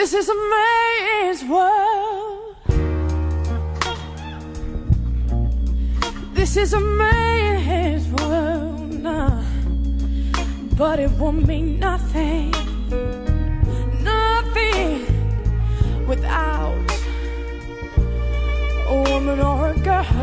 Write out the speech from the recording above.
This is a man's world. This is a man's world, nah. But it won't mean nothing, nothing without a woman or a girl.